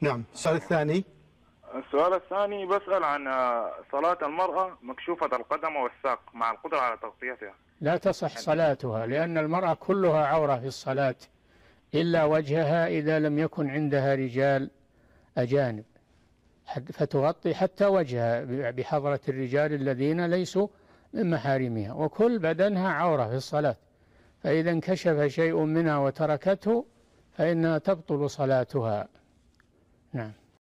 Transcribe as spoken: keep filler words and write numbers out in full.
نعم. السؤال الثاني. السؤال الثاني بسأل عن صلاة المرأة مكشوفة القدم والساق مع القدرة على تغطيتها. لا تصح صلاتها، لأن المرأة كلها عورة في الصلاة إلا وجهها إذا لم يكن عندها رجال أجانب، فتغطي حتى وجهها بحضرة الرجال الذين ليسوا من محارمها، وكل بدنها عورة في الصلاة، فإذا انكشف شيء منها وتركته فإنها تبطل صلاتها. نعم.